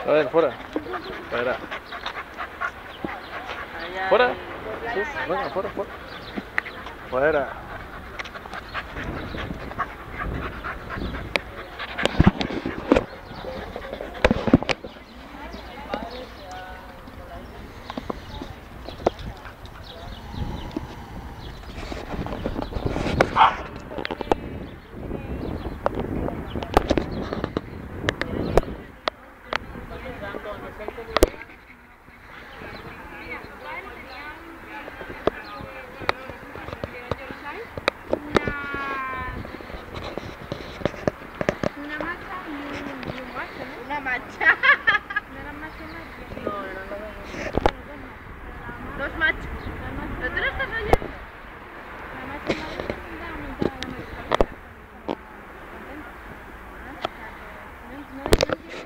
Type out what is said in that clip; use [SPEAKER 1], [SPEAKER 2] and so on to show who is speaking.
[SPEAKER 1] A ver, fuera. Fuera. Fuera. Sí, venga, fuera, fuera. Fuera.
[SPEAKER 2] Una mancha. Dos machos. ¿Pero tú no estás oyendo? No